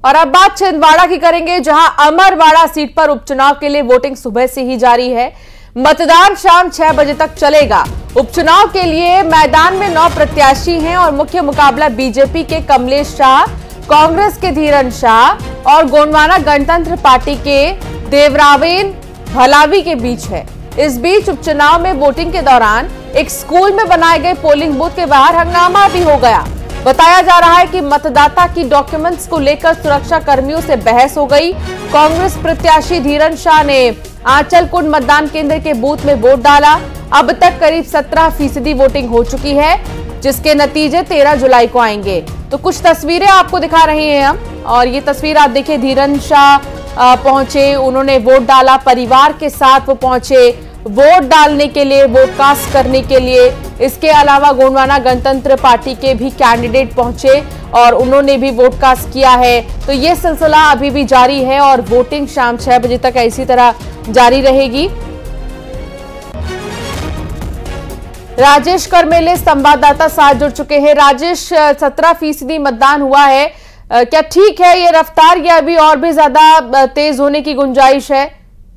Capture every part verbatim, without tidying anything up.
और अब बात छिंदवाड़ा की करेंगे, जहां अमरवाड़ा सीट पर उपचुनाव के लिए वोटिंग सुबह से ही जारी है। मतदान शाम छह बजे तक चलेगा। उपचुनाव के लिए मैदान में नौ प्रत्याशी हैं और मुख्य मुकाबला बीजेपी के कमलेश शाह, कांग्रेस के धीरन शाह और गोंडवाना गणतंत्र पार्टी के देवरावेन भलावी के बीच है। इस बीच उपचुनाव में वोटिंग के दौरान एक स्कूल में बनाए गए पोलिंग बूथ के बाहर हंगामा भी हो गया। बताया जा रहा है कि मतदाता की डॉक्यूमेंट्स को लेकर सुरक्षा कर्मियों से बहस हो गई। कांग्रेस प्रत्याशी धीरन शाह ने आंचलकुंड मतदान केंद्र के बूथ में वोट डाला। अब तक करीब सत्रह फीसदी वोटिंग हो चुकी है, जिसके नतीजे तेरह जुलाई को आएंगे। तो कुछ तस्वीरें आपको दिखा रहे हैं हम, और ये तस्वीर आप देखिए, धीरन शाह पहुंचे, उन्होंने वोट डाला, परिवार के साथ वो पहुंचे वोट डालने के लिए, वोट कास्ट करने के लिए। इसके अलावा गोंडवाना गणतंत्र पार्टी के भी कैंडिडेट पहुंचे और उन्होंने भी वोट कास्ट किया है। तो ये सिलसिला अभी भी जारी है और वोटिंग शाम छह बजे तक इसी तरह जारी रहेगी। राजेश करमेले संवाददाता साथ जुड़ चुके हैं। राजेश, सत्रह फीसदी मतदान हुआ है, क्या ठीक है ये रफ्तार या अभी और भी ज्यादा तेज होने की गुंजाइश है?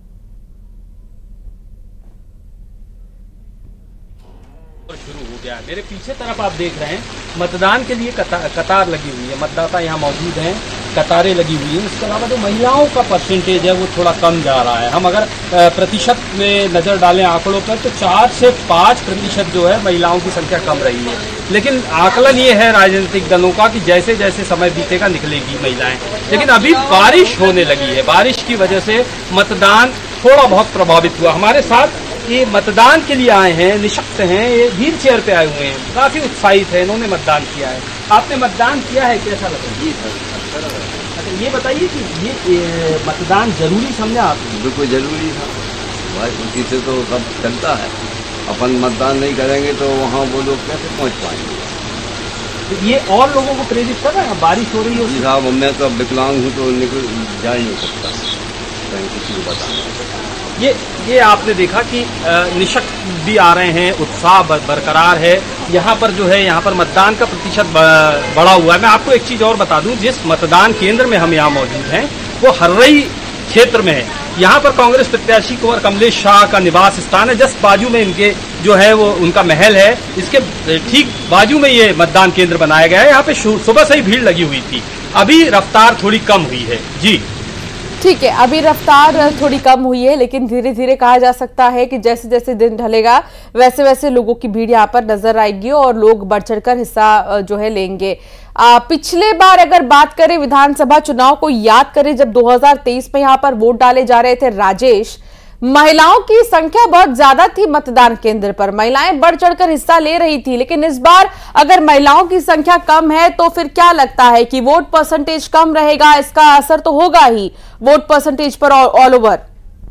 शुरू हो गया। मेरे पीछे तरफ आप देख रहे हैं मतदान के लिए कतार, कतार लगी हुई है। मतदाता यहाँ मौजूद हैं, कतारें लगी हुई हैं। इसके अलावा जो महिलाओं का परसेंटेज है वो थोड़ा कम जा रहा है। हम अगर प्रतिशत में नजर डालें आंकड़ों पर तो चार से पाँच प्रतिशत जो है महिलाओं की संख्या कम रही है। लेकिन आकलन ये है राजनीतिक दलों का कि जैसे जैसे समय बीतेगा निकलेगी महिलाएं। लेकिन अभी बारिश होने लगी है, बारिश की वजह से मतदान थोड़ा बहुत प्रभावित हुआ। हमारे साथ ये मतदान के लिए आए हैं, निशक्त हैं, ये व्हील चेयर पे आए हुए हैं, काफी उत्साहित है, इन्होंने मतदान किया है। आपने मतदान किया है, कैसा लगा? जी सर, अच्छा लगा। अच्छा ये बताइए कि ये, ये मतदान जरूरी समझा आप? बिल्कुल जरूरी था भाई, उसी से तो सब चलता है। अपन मतदान नहीं करेंगे तो वहाँ वो लोग कैसे पहुँच पाएंगे? तो ये और लोगों को प्रेरित कर रहा है। बारिश हो रही है जी साहब, मैं तो विकलांग हूँ तो निकल जा ही नहीं सकता, कहीं किसी को बताना। ये ये आपने देखा कि निशक्त भी आ रहे हैं, उत्साह बरकरार है। यहाँ पर जो है, यहाँ पर मतदान का प्रतिशत बढ़ा हुआ है। मैं आपको एक चीज़ और बता दूं, जिस मतदान केंद्र में हम यहाँ मौजूद हैं वो हर्रई क्षेत्र में है। यहाँ पर कांग्रेस प्रत्याशी कुंवर कमलेश शाह का निवास स्थान है। जस्ट बाजू में इनके जो है वो उनका महल है, इसके ठीक बाजू में ये मतदान केंद्र बनाया गया है। यहाँ पे सुबह से ही भीड़ लगी हुई थी, अभी रफ्तार थोड़ी कम हुई है। जी ठीक है, अभी रफ्तार थोड़ी कम हुई है, लेकिन धीरे धीरे कहा जा सकता है कि जैसे जैसे दिन ढलेगा वैसे वैसे लोगों की भीड़ यहाँ पर नजर आएगी और लोग बढ़ चढ़कर हिस्सा जो है लेंगे। आ, पिछले बार अगर बात करें विधानसभा चुनाव को याद करें, जब दो हज़ार तेईस में यहाँ पर वोट डाले जा रहे थे राजेश, महिलाओं की संख्या बहुत ज्यादा थी मतदान केंद्र पर, महिलाएं बढ़ चढ़कर हिस्सा ले रही थी। लेकिन इस बार अगर महिलाओं की संख्या कम है तो फिर क्या लगता है कि वोट परसेंटेज कम रहेगा? इसका असर तो होगा ही वोट परसेंटेज पर ऑल ओवर।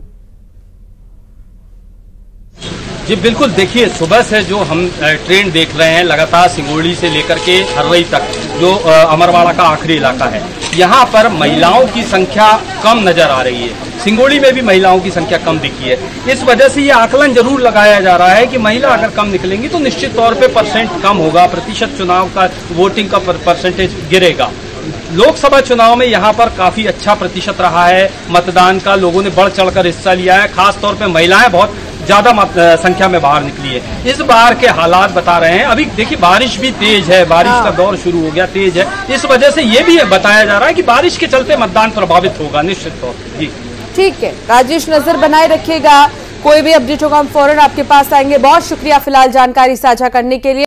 जी बिल्कुल, देखिए सुबह से जो हम ट्रेन देख रहे हैं लगातार सिंगोड़ी से लेकर के हर्रई तक, जो अमरवाड़ा का आखिरी इलाका है, यहाँ पर महिलाओं की संख्या कम नजर आ रही है। सिंगोड़ी में भी महिलाओं की संख्या कम दिखी है। इस वजह से ये आकलन जरूर लगाया जा रहा है कि महिला अगर कम निकलेंगी तो निश्चित तौर पे परसेंट कम होगा, प्रतिशत चुनाव का वोटिंग का परसेंटेज गिरेगा। लोकसभा चुनाव में यहाँ पर काफी अच्छा प्रतिशत रहा है मतदान का, लोगों ने बढ़ चढ़कर हिस्सा लिया है। खास तौर पे महिलाएं बहुत ज्यादा संख्या में बाहर निकली है। इस बार के हालात बता रहे हैं, अभी देखिए बारिश भी तेज है, बारिश का दौर शुरू हो गया, तेज है। इस वजह से ये भी बताया जा रहा है कि बारिश के चलते मतदान प्रभावित होगा निश्चित तौर पर। जी ठीक है राजेश, नजर बनाए रखिएगा, कोई भी अपडेट होगा हम फौरन आपके पास आएंगे। बहुत शुक्रिया फिलहाल जानकारी साझा करने के लिए।